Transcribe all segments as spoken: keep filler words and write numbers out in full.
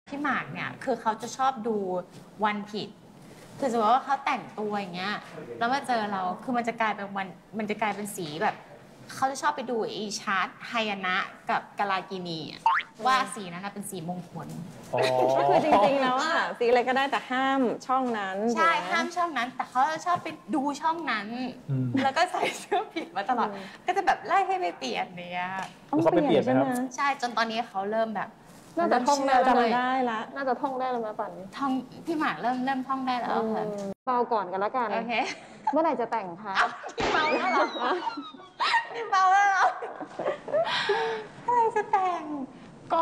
พี่หมากเนี่ยคือเขาจะชอบดูวันผิดคือสมมติว่าเขาแต่งตัวอย่างเงี้ยแล้วมาเจอเราคือมันจะกลายเป็นวันมันจะกลายเป็นสีแบบเขาจะชอบไปดูไอ้ชาร์ตไฮยนะกับกาลากินีว่าสีนั้นเป็นสีมงคลก็คือจริงๆแล้วอะสีอะไรก็ได้แต่ห้ามช่องนั้นใช่ห้ามช่องนั้นแต่เขาชอบไปดูช่องนั้นแล้วก็ใส่เสื้อผิดมาตลอดก็จะแบบไล่ให้ไปเปลี่ยนเนี่ยเขาไปเปลี่ยนใช่ไหมใช่จนตอนนี้เขาเริ่มแบบน่าจะท่องได้จำได้ละน่าจะท่องได้แล้วนะป่านนี้ท่องพี่หมากเริ่มเริ่มท่องได้แล้วค่ะเบาก่อนกันแล้วกันโอเคเมื่อไหร่จะแต่งคะพี่เบาแล้วเหรอพี่เบาแล้วเหรอเมื่อไหร่จะแต่งก็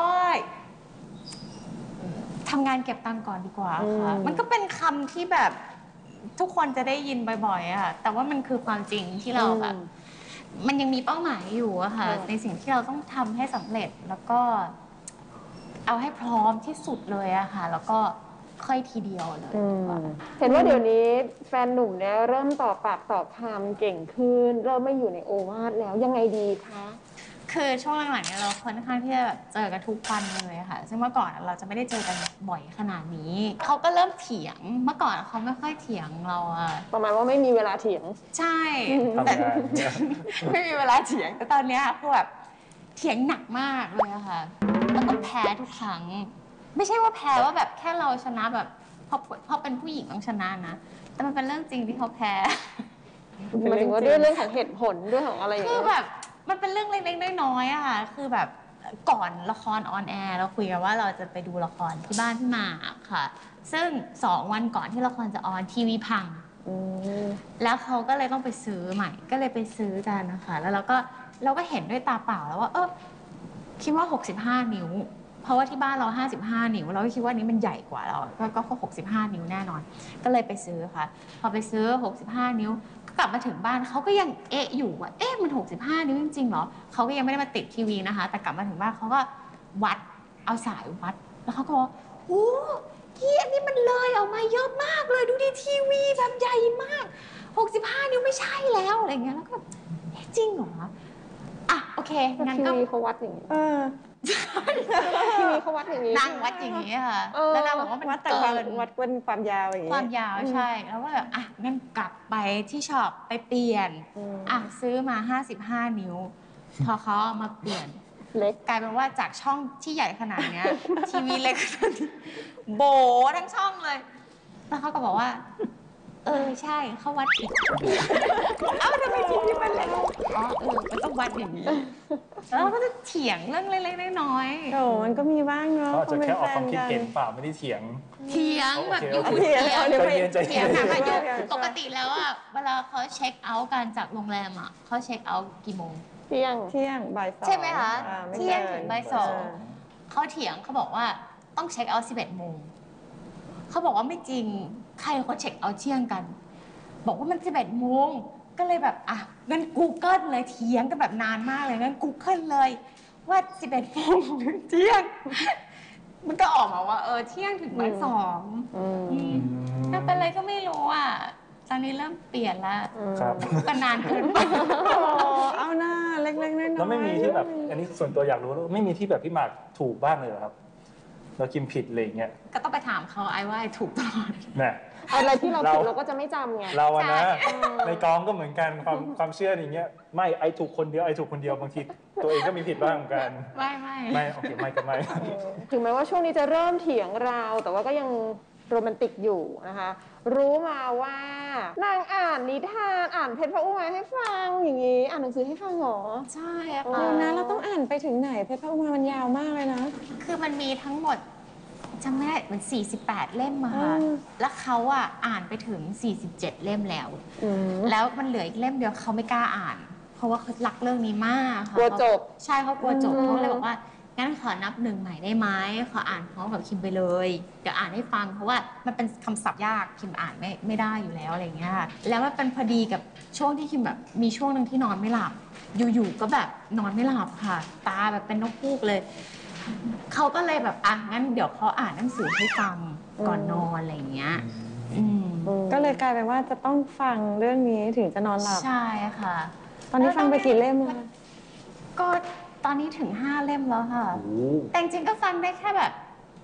ทำงานเก็บตังค์ก่อนดีกว่าค่ะมันก็เป็นคำที่แบบทุกคนจะได้ยินบ่อยๆอะแต่ว่ามันคือความจริงที่เราแบบมันยังมีเป้าหมายอยู่อะค่ะในสิ่งที่เราต้องทำให้สำเร็จแล้วก็เอาให้พร้อมที่สุดเลยอะค่ะแล้วก็ค่อยทีเดียวเลยเห็นว่าเดี๋ยวนี้แฟนหนุ่มเนี่ยเริ่มตอบปากตอบคำเก่งขึ้นเริ่มไม่อยู่ในโอวาทแล้วยังไงดีคะคือช่วงหลังๆเนี่ยเราค่อนข้างที่จะแบบเจอกันทุกวันเลยค่ะซึ่งเมื่อก่อนเราจะไม่ได้เจอกันบ่อยขนาดนี้เขาก็เริ่มเถียงเมื่อก่อนเขาไม่ค่อยเถียงเราอะประมาณว่าไม่มีเวลาเถียงใช่แต่ไม่มีเวลาเถียงแต่ตอนนี้คือแบบเถียงหนักมากเลยค่ะแล้วก็แพ้ทุกครั้งไม่ใช่ว่าแพ้ว่าแบบแค่เราชนะแบบพอพอเป็นผู้หญิงต้องชนะนะแต่มันเป็นเรื่องจริงที่เขาแพ้หมายถึงว่าด้วยเรื่องของเหตุผลด้วยของอะไรอย่างเงี้ยคือแบบมันเป็นเรื่องเล็กๆน้อยๆอะค่ะคือแบบก่อนละครออนแอร์เราคุยกันว่าเราจะไปดูละครที่บ้านพี่หมากค่ะซึ่งสองวันก่อนที่ละครจะออนทีวีพังแล้วเขาก็เลยต้องไปซื้อใหม่ก็เลยไปซื้อกันนะคะแล้วเราก็เราก็เห็นด้วยตาเปล่าแล้วว่าเออคิดว่าหกสิบห้านิ้วเพราะว่าที่บ้านเราห้าสิบห้านิ้วเราก็คิดว่านี้มันใหญ่กว่าเราก็ก็หกสิบห้านิ้วแน่นอนก็เลยไปซื้อค่ะพอไปซื้อหกสิบห้านิ้วกลับมาถึงบ้านเขาก็ยังเอะอยู่ว่าเอ๊ะมันหกสิบห้านิ้วจริงๆเหรอเขาก็ยังไม่ได้มาติดทีวีนะคะแต่กลับมาถึงบ้านเขาก็วัดเอาสายวัดแล้วเขาก็บอกโอ้พี่อันนี้มันเลยออกมาเยอะมากเลยดูดิทีวีแบบใหญ่มากหกสิบห้านิ้วไม่ใช่แล้วอะไรเงี้ยแล้วก็จริงเหรออ่ะโอเคงั้นก็ทีวีเขาวัดอย่างนี้ทีวีเขาวัดอย่างนี้นั่งวัดอย่างนี้ค่ะแล้วนางบอกว่ามันวัดแต่ความวัดเป็นความยาวอย่างนี้ความยาวใช่แล้วว่าแบบอ่ะงั้นกลับไปที่ช็อปไปเปลี่ยนอ่ะซื้อมาห้าสิบห้านิ้วพอเขาเอามาเปลี่ยนเล็กกลายเป็นว่าจากช่องที่ใหญ่ขนาดนี้ทีวีเล็กขนาดนี้โบทั้งช่องเลยแล้วเขาก็บอกว่าเออใช่เขาวัดผิดเอ้าทำไมทีวีมันเล็กอ๋อเออมันต้องวัดอย่างนี้แล้วก็จะเถียงเรื่องเล็กๆน้อยๆโอ้มันก็มีบ้างเนาะเขาอาจจะแค่ออกความคิดเห็นเปล่าไม่ได้เถียงเถียงแบบอยู่เถียงเถียงเถียงค่ะอยู่ปกติแล้วอ่ะเวลาเขาเช็คเอาท์กันจากโรงแรมอ่ะเขาเช็คเอาท์กี่โมงเที่ยงเที่ยงบ่ายสองใช่ไหมคะเที่ยงถึงบ่ายสองเขาเถียงเขาบอกว่าต้องเช็คเอาท์สิบเอ็ดโมงเขาบอกว่าไม่จริงใครเขาเช็คเอาท์เที่ยงกันบอกว่ามันสิบเอ็ดโมงก็เลยแบบอ่ะงั้น Google เลยเถียงกันแบบนานมากเลยงั้น Google เลยว่าสิบเอ็ดโมงถึงเที่ยงมันก็ออกมาว่าเออเที่ยงถึงบ่ายสองถ้าเป็นอะไรก็ไม่รู้อ่ะตอนนี้เริ่มเปลี่ยนแล้วก็นานเกินไปเอาหน้าเล็กๆน้อยๆแล้วไม่มีที่แบบอันนี้ส่วนตัวอยากรู้แล้วไม่มีที่แบบพี่หมากถูกบ้างเลยเหรอครับเรากินผิดอะไรอย่างเงี้ยก็ต้องไปถามเขาไอ้ว่าถูกตลอดเนี่ยอะไรที่เราผิดเราก็จะไม่จำไงเราอะนะในกองก็เหมือนกันความความเชื่ออย่างเงี้ยไม่ไอถูกคนเดียวไอถูกคนเดียวบางทีตัวเองก็มีผิดบ้างเหมือนกันไม่ไม่ไม่โอเคไม่ก็ไม่ถึงแม้ว่าช่วงนี้จะเริ่มเถียงเราแต่ว่าก็ยังโรแมนติกอยู่นะคะรู้มาว่านางอ่านนิทานอ่านเพชรพระอุมาให้ฟังอย่างนี้อ่านหนังสือให้ฟังหรอใช่ค่ะเดี๋ยวนะเราต้องอ่านไปถึงไหนเพชรพระอุมามันยาวมากเลยนะคือมันมีทั้งหมดจำไม่ได้มันสี่สิบแปดเล่มมาค่ะแล้วเขาอ่ะอ่านไปถึงสี่สิบเจ็ดเล่มแล้วแล้วมันเหลืออีกเล่มเดียวเขาไม่กล้าอ่านเพราะว่าเขารักเรื่องนี้มากกลัวจบใช่เขากลัวจบเขาเลยบอกว่างั้นขอนับหนึ่งใหม่ได้ไหมขออ่านพร้อมกับคิมไปเลยเดี๋ยวอ่านให้ฟังเพราะว่ามันเป็นคำศัพท์ยากคิมอ่านไม่ไม่ได้อยู่แล้วอะไรเงี้ยค่ะแล้วมันเป็นพอดีกับช่วงที่คิมแบบมีช่วงหนึ่งที่นอนไม่หลับอยู่ๆก็แบบนอนไม่หลับค่ะตาแบบเป็นนกฮูกเลยเขาก็เลยแบบอ่ะงั้นเดี๋ยวเขาอ่านหนังสือให้ฟังก่อนนอนอะไรเงี้ยก็เลยกลายเป็นว่าจะต้องฟังเรื่องนี้ถึงจะนอนหลับใช่ค่ะตอนนี้ฟังไปกี่เล่มแล้วก็ตอนนี้ถึงห้าเล่มแล้วค่ะแต่จริงๆก็ฟังได้แค่แบบ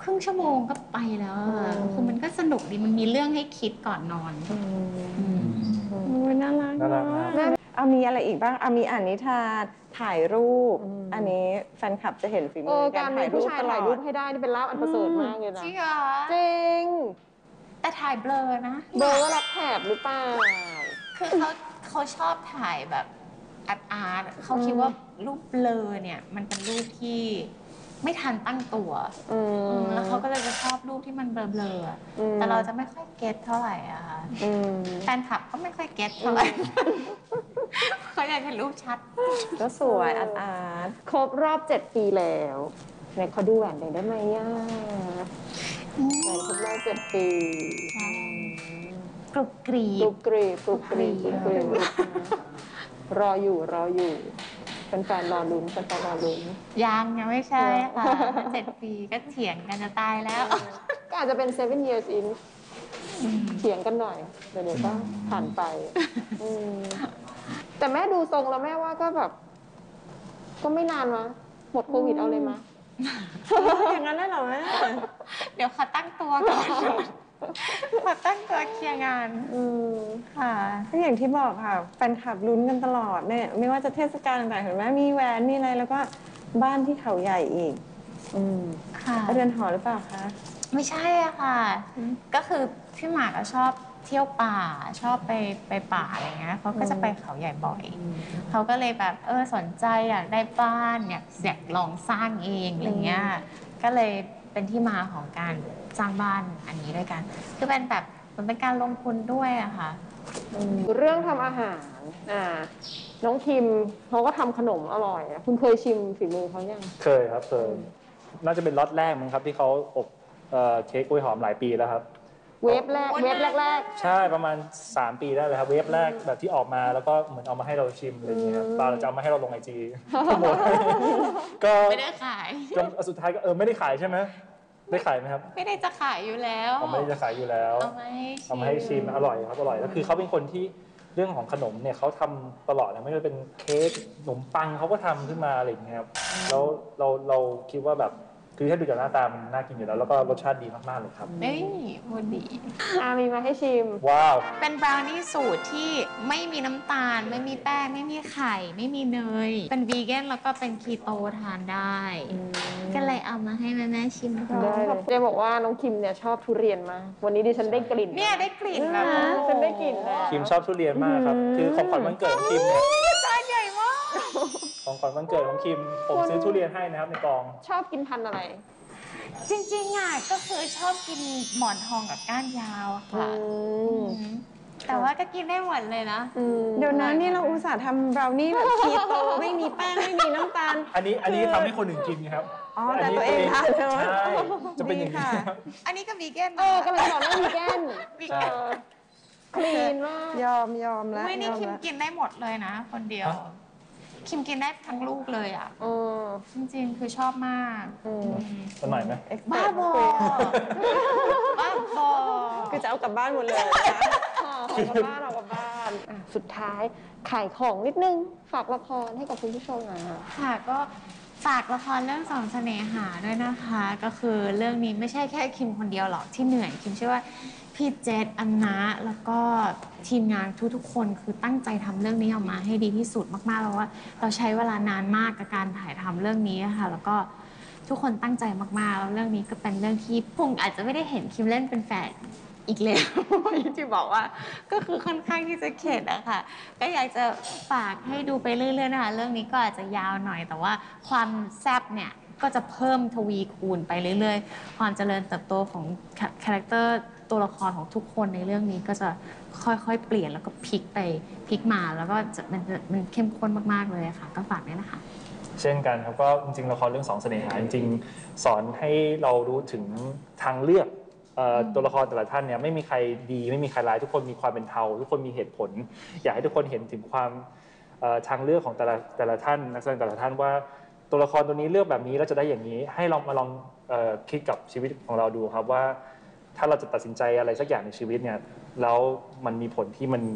ครึ่งชั่วโมงก็ไปแล้วอะคือมันก็สนุกดีมันมีเรื่องให้คิดก่อนนอนอืมโอ้ยน่ารักน่ารักมากเอามีอะไรอีกบ้างเอามีอ่านนิทานถ่ายรูปอืมอันนี้แฟนคลับจะเห็นฝีเอมืออกัการนมีถ่ายรูผู้ปชายตลถ่าอยรูดปให้ได้นี่เป็นลาบอันประเสริฐมากเลยนะจริงเหรอจริงแต่ถ่ายเบลอนะเบอร์ว่ารับแถบหรือเปล่าคือเขาเขาชอบถ่ายแบบอาร์ตอาร์ตเขาคิดว่ารูปเบลอเนี่ยมันเป็นรูปที่ไม่ทันตั้งตัวอืมอืมแล้วเขาก็เลยจะชอบรูปที่มันเบลอๆอะอืมแต่เราจะไม่ค่อยเก็ตเท่าไหร่อะค่ะอืมแฟนคลับก็ไม่ค่อยเก็ตเท่าไหร่เขาอยากเห็นรูปชัดก็สวยอาร์ตอาร์ตครบรอบเจ็ดปีแล้วไหนขอดูแหวนหน่อยได้ไหมอ่ะแหวนครบรอบเจ็ดปีใช่กรุบกรีกรุบบกรีบกรุบกรีบกรุบกรีบรออยู่รออยู่แฟนๆรอลุ้นแฟนๆรอลุ้นยังยังไม่ใช่ค่ะเจ็ดปีก็เถียงกันจะตายแล้วก็อาจจะเป็น seven years in เถียงกันหน่อย เดี๋ยวๆก็ผ่านไปอืมแต่แม่ดูทรงแล้วแม่ว่าก็แบบ ก็ไม่นานวะหมดโควิดเอาเลยมะอย่างนั้นได้เหรอแม่เดี๋ยวขอตั้งตัวก่อนขอตั้งตัวเคลียร์งานอืมค่ะก็อย่างที่บอกค่ะแฟนคลับลุ้นกันตลอดเนี่ยไม่ว่าจะเทศกาลต่างๆเห็นไหมมีแหวนมีอะไรแล้วก็บ้านที่เขาใหญ่อีกอืมค่ะเรือนหอหรือเปล่าคะไม่ใช่อะค่ะ ก็คือพี่หมากก็ชอบเที่ยวป่าชอบไปไปป่าอะไรเงี้ยเขาก็จะไปเขาใหญ่บ่อย เขาก็เลยแบบเออสนใจอยากได้บ้านอยากอยากลองสร้างเองอะไรเงี้ย ก็เลยเป็นที่มาของการสร้างบ้านอันนี้ด้วยกัน คือเป็นแบบมันเป็นการลงทุนด้วยอะค่ะเรื่องทำอาหาร อ่า น้องคิมเขาก็ทำขนมอร่อยอะคุณเคยชิมฝีมือเขายังเคยครับเคยน่าจะเป็นล็อตแรกมั้งครับที่เขาอบเอ่อเค้กกล้วยหอมหลายปีแล้วครับเวฟแรก เวฟแรกใช่ประมาณสามปีได้เลยครับเวฟแรกแบบที่ออกมาแล้วก็เหมือนเอามาให้เราชิมอะไรอย่างเงี้ยครับตอนเราจะเอามาให้เราลงไอจีหมดก็ไม่ได้ขายจนสุดท้ายก็เออไม่ได้ขายใช่ไหมได้ขายไหมครับไม่ได้จะขายอยู่แล้วเอาไม่ได้จะขายอยู่แล้วเอามาให้เอามาให้ชิมอร่อยครับอร่อยแล้วคือเขาเป็นคนที่เรื่องของขนมเนี่ยเขาทำตลอดนะไม่ว่าเป็นเค้กขนมปังเขาก็ทำขึ้นมาอะไรอย่างเงี้ยครับแล้วเราเราคิดว่าแบบคือถ้าดูจากหน้าตามันน่ากินอยู่แล้วแล้วก็รสชาติดีมากๆเลยครับเฮ้ยพูดดีๆอามีมาให้ชิมว้าวเป็นบราวนี่สูตรที่ไม่มีน้ำตาล ไม่มีแป้ง ไม่มีไข่ ไม่มีเนย เป็นวีแกนแล้วก็เป็นคีโตทานได้ ก็เลยเอามาให้แม่แม่ๆชิมก่อนได้เลยเจบอกว่าน้องคิมเนี่ยชอบทุเรียนมาก วันนี้ดิฉันได้กลิ่นเนี่ยได้กลิ่นแบบฉันได้กลิ่นแล้วคิมชอบทุเรียนมากครับ คือของขวัญวันเกิดของคิมเนี่ยจานใหญ่มากของขวัญวันเกิดของคิม ผมซื้อทุเรียนให้นะครับในกองชอบกินพันธุ์อะไรจริงๆอ่ะก็คือชอบกินหมอนทองกับก้านยาวอะค่ะอืมอืมแต่ว่าก็กินได้หมดเลยนะอืมเดี๋ยวนะนี่เราอุตส่าห์ทำบราวนี่แบบคีโตไม่มีแป้งไม่มีน้ำตาลอันนี้อันนี้ทำให้คนอื่นกินครับอ๋อแต่ตัวเองทานใช่ไหมใช่จะเป็นอย่างนี้ดีค่ะครับอันนี้ก็วีแกนเออกำลังสอนเรื่องวีแกนวีใช่แกนคลีนมากยอมยอมแล้วไม่นี่ยอมคิมแล้วกินได้หมดเลยนะ คนเดียวฮะคิมกินได้ทั้งลูกเลยอ่ะเออจริงๆ คือชอบมากอืมอืมสักหน่อยไหมบ้าบอ บ้าบอคือจะเอากลับบ้านหมดเลยนะคะออกกับบ้านออกกับบ้านอ่ะสุดท้ายขายของนิดนึง ฝากละครให้กับคุณผู้ชมหน่อยค่ะค่ะก็ฝากละครเรื่องสองเสน่หาด้วยนะคะ ก็คือเรื่องนี้ไม่ใช่แค่คิมคนเดียวหรอกที่เหนื่อยคิมเชื่อว่าพี่เจษอันนะแล้วก็ทีมงานทุกๆคนคือตั้งใจทำเรื่องนี้ออกมาให้ดีที่สุดมากๆแล้วว่าเราใช้เวลานานมากกับการถ่ายทำเรื่องนี้ค่ะ แล้วก็ทุกคนตั้งใจมากๆแล้วเรื่องนี้ก็เป็นเรื่องที่พุ่งอาจจะไม่ได้เห็นคิมเล่นเป็นแฝดอีกแล้ว อย่างที่บอกว่าก็คือค่อนข้างที่จะเข็ดอะค่ะ ก็อยากจะฝากให้ดูไปเรื่อยๆนะคะ เรื่องนี้ก็อาจจะยาวหน่อย แต่ว่าความแซ่บเนี่ยก็จะเพิ่มทวีคูณไปเรื่อยๆ ความเจริญเติบโตของคาแรคเตอร์ตัวละครของทุกคนในเรื่องนี้ก็จะค่อยๆเปลี่ยนแล้วก็พลิกไปพลิกมาแล้วก็จะมันจะมันเข้มข้นมากๆเลยอะค่ะ ก็ฝากด้วยนะคะเช่นกันครับก็จริงๆละครเรื่องสองเสน่หาจริงๆ สอนให้เรารู้ถึงทางเลือกเอ่อตัวละครแต่ละท่านเนี่ยไม่มีใครดีไม่มีใครร้ายทุกคนมีความเป็นเทาทุกคนมีเหตุผล อยากให้ทุกคนเห็นถึงความเอ่อทางเลือกของแต่ละแต่ละท่านนักแสดงแต่ละท่านว่าตัวละครตัวนี้เลือกแบบนี้แล้วจะได้อย่างนี้ ให้ลองมาลองเอ่อคิดกับชีวิตของเราดูครับว่าถ้าเราจะตัดสินใจอะไรสักอย่างในชีวิตเนี่ยแล้วมันมีผลที่มัน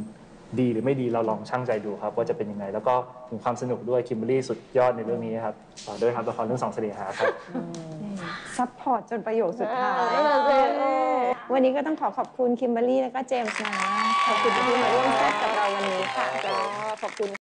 ดีหรือไม่ดีเราลองชั่งใจดูครับว่าจะเป็นยังไงแล้วก็มีความสนุกด้วยคิมเบอรรี่สุดยอดในเรื่องนี้ครับต่อด้วยครับละครเรื่องสองเสน่หาครับซัพพอร์ตจนประโยคสุดท้ายเออเออเออวันนี้ก็ต้องขอขอบคุณคิมเบอรรี่แล้วก็เจมส์นะ ขอบคุณที่มาร่วมเซตกับเราวันนี้ค่ะก็ขอบคุณ